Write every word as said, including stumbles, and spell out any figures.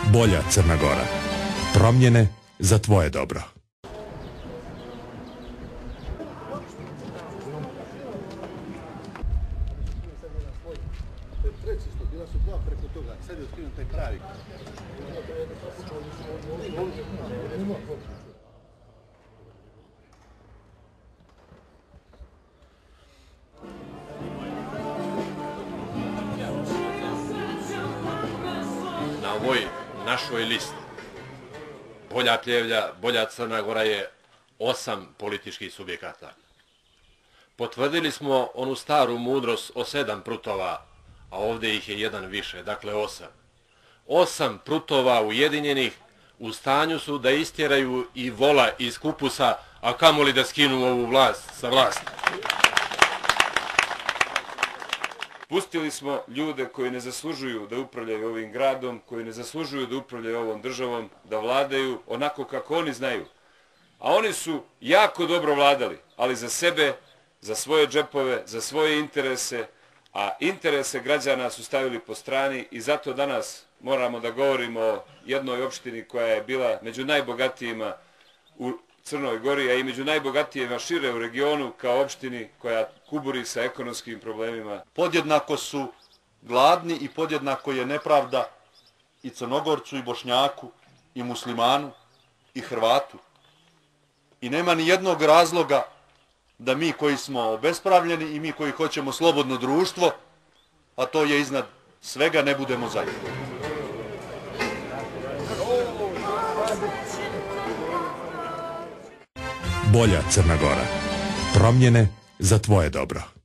Bolja Crna Gora. Promjene za tvoje dobro. Bila su dva preko toga, sad je otkriven taj pravi. Na ovoj našoj listi Bolja Pljevlja, Bolja Crna Gora je osam političkih subjekata. Potvrdili smo onu staru mudrost o sedam prutova, a ovdje ih je jedan više, dakle osam. Osam prutova ujedinjenih u stanju su da istjeraju i vola iz kupusa, a kamoli da skinu ovu vlast sa vlasti. Pustili smo ljude koji ne zaslužuju da upravljaju ovim gradom, koji ne zaslužuju da upravljaju ovom državom, da vladaju onako kako oni znaju. A oni su jako dobro vladali, ali za sebe, za svoje džepove, za svoje interese, a interese građana su stavili po strani i zato danas moramo da govorimo o jednoj opštini koja je bila među najbogatijima u Crnoj Gori, a i među najbogatijima šire u regionu kao opštini koja kuburi sa ekonomskim problemima. Podjednako su gladni i podjednako je nepravda i Crnogorcu i Bošnjaku i Muslimanu i Hrvatu. I nema ni jednog razloga da mi koji smo obespravljeni i mi koji hoćemo slobodno društvo, a to je iznad svega, ne budemo zajedno. Bolja Crna Gora. Promjene za tvoje dobro.